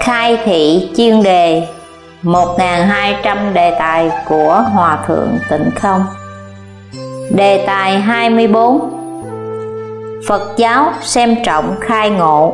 khai thị chuyên đề 1200 đề tài của Hòa Thượng Tịnh Không. Đề tài 24: Phật giáo xem trọng khai ngộ.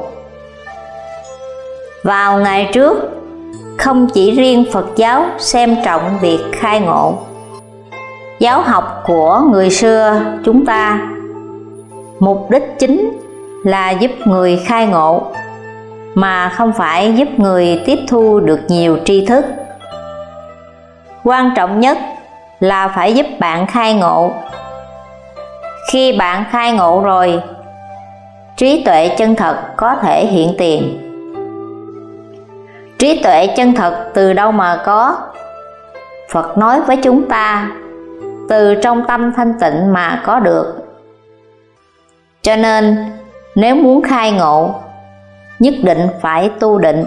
Vào ngày trước, không chỉ riêng Phật giáo xem trọng việc khai ngộ. Giáo học của người xưa chúng ta mục đích chính là giúp người khai ngộ, mà không phải giúp người tiếp thu được nhiều tri thức. Quan trọng nhất là phải giúp bạn khai ngộ. Khi bạn khai ngộ rồi, trí tuệ chân thật có thể hiện tiền. Trí tuệ chân thật từ đâu mà có? Phật nói với chúng ta, từ trong tâm thanh tịnh mà có được. Cho nên, nếu muốn khai ngộ, nhất định phải tu định.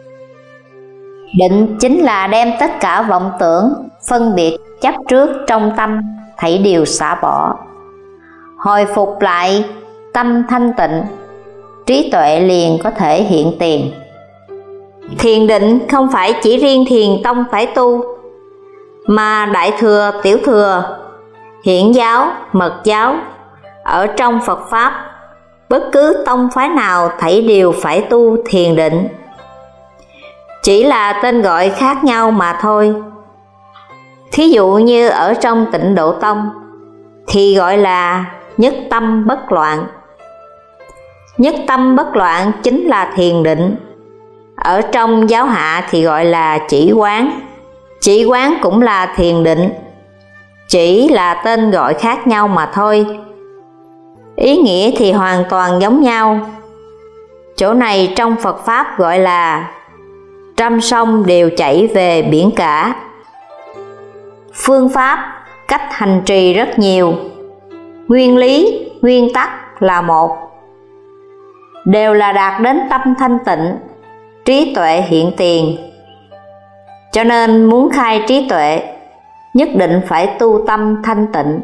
Định chính là đem tất cả vọng tưởng, phân biệt, chấp trước trong tâm, thảy đều xả bỏ. Hồi phục lại tâm thanh tịnh, trí tuệ liền có thể hiện tiền. Thiền định không phải chỉ riêng thiền tông phải tu, mà đại thừa, tiểu thừa, hiển giáo, mật giáo, ở trong Phật Pháp, bất cứ tông phái nào thảy đều phải tu thiền định. Chỉ là tên gọi khác nhau mà thôi. Thí dụ như ở trong Tịnh Độ Tông thì gọi là nhất tâm bất loạn. Nhất tâm bất loạn chính là thiền định. Ở trong giáo hạ thì gọi là chỉ quán. Chỉ quán cũng là thiền định. Chỉ là tên gọi khác nhau mà thôi. Ý nghĩa thì hoàn toàn giống nhau. Chỗ này trong Phật Pháp gọi là trăm sông đều chảy về biển cả. Phương pháp, cách hành trì rất nhiều. Nguyên lý, nguyên tắc là một. Đều là đạt đến tâm thanh tịnh, trí tuệ hiện tiền. Cho nên muốn khai trí tuệ, nhất định phải tu tâm thanh tịnh.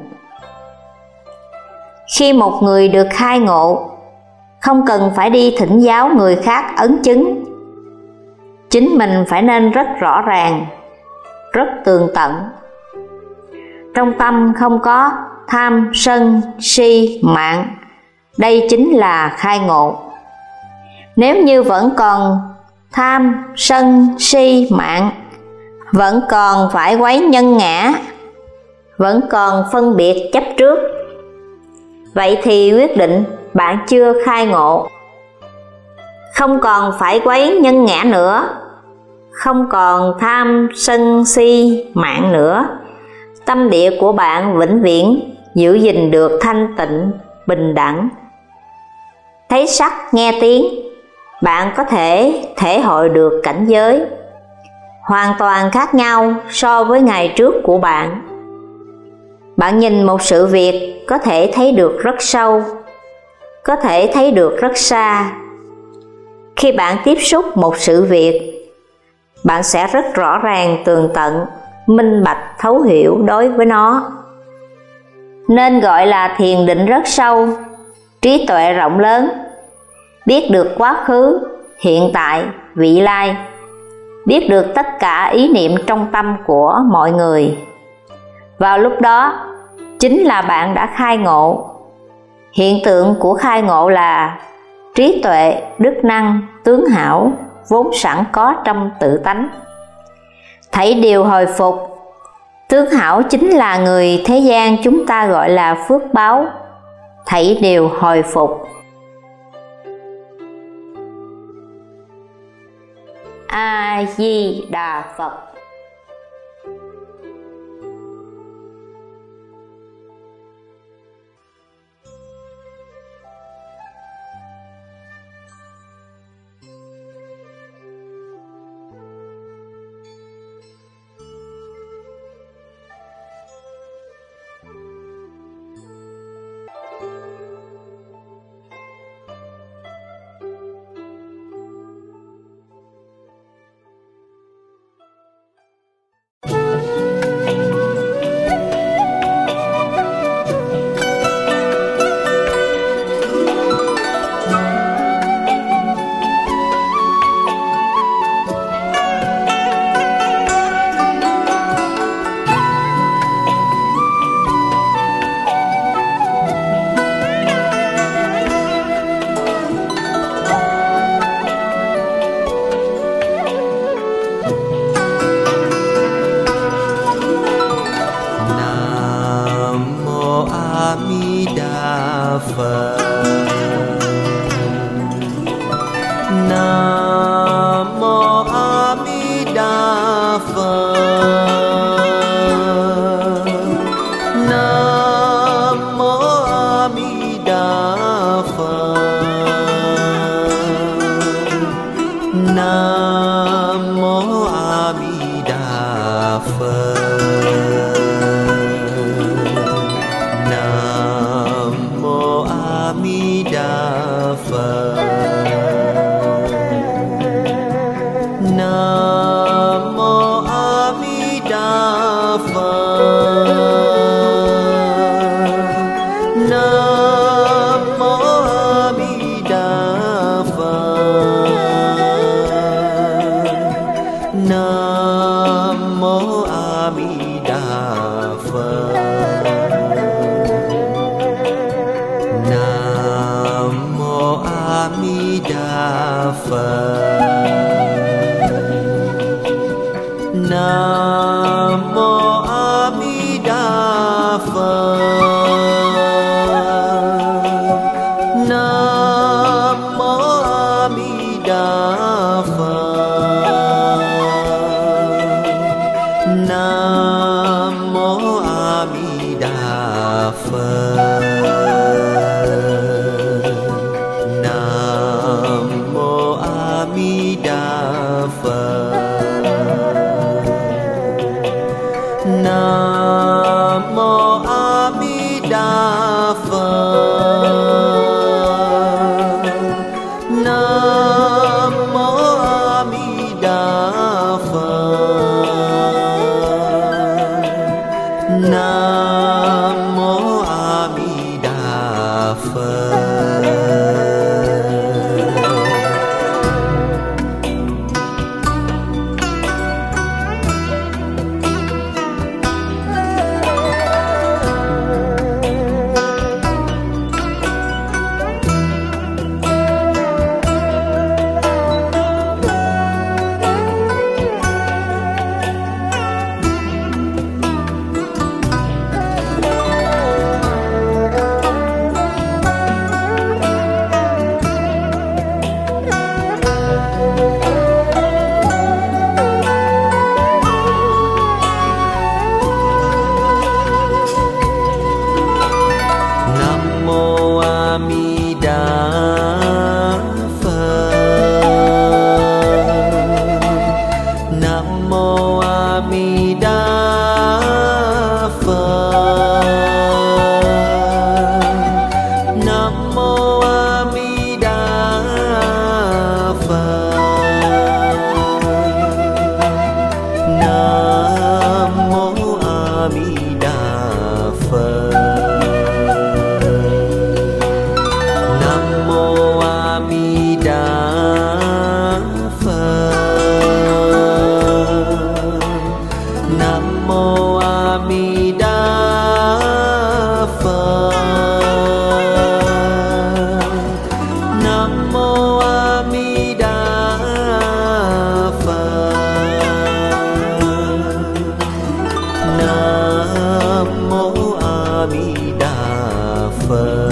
Khi một người được khai ngộ, không cần phải đi thỉnh giáo người khác ấn chứng. Chính mình phải nên rất rõ ràng, rất tường tận. Trong tâm không có tham, sân, si, mạn. Đây chính là khai ngộ. Nếu như vẫn còn tham, sân, si, mạn, vẫn còn phải quấy nhân ngã, vẫn còn phân biệt chấp trước, vậy thì quyết định bạn chưa khai ngộ. Không còn phải quấy nhân ngã nữa, không còn tham, sân, si, mạn nữa, tâm địa của bạn vĩnh viễn giữ gìn được thanh tịnh, bình đẳng. Thấy sắc, nghe tiếng, bạn có thể thể hội được cảnh giới hoàn toàn khác nhau so với ngày trước của bạn. Bạn nhìn một sự việc có thể thấy được rất sâu, có thể thấy được rất xa. Khi bạn tiếp xúc một sự việc, bạn sẽ rất rõ ràng, tường tận, minh bạch, thấu hiểu đối với nó. Nên gọi là thiền định rất sâu, trí tuệ rộng lớn, biết được quá khứ, hiện tại, vị lai, biết được tất cả ý niệm trong tâm của mọi người. Vào lúc đó, chính là bạn đã khai ngộ. Hiện tượng của khai ngộ là trí tuệ, đức năng, tướng hảo, vốn sẵn có trong tự tánh. Thảy đều hồi phục. Tướng hảo chính là người thế gian chúng ta gọi là phước báo. Thảy đều hồi phục. A Di Đà Phật. Nam mô A Di Đà Phật. Nam mô A Di Đà Phật. Nam mô A Di Đà Phật. Nam mô A Di Đà Phật. Nam mô A Di Đà Phật. Nam mô A Di Đà Phật. Nam mô A Di Đà Phật. Nam mô A Di Đà Phật. Nam mô A Di Đà Phật. Nam mô A Di Đà Phật. Nam mô A Di Đà Phật. Nam mô A Di Đà Phật. Nam mô A Di Đà Phật. Nam mô A Di Đà Phật. Nam mô A Di Đà Phật. Nam mô A Di Đà Phật.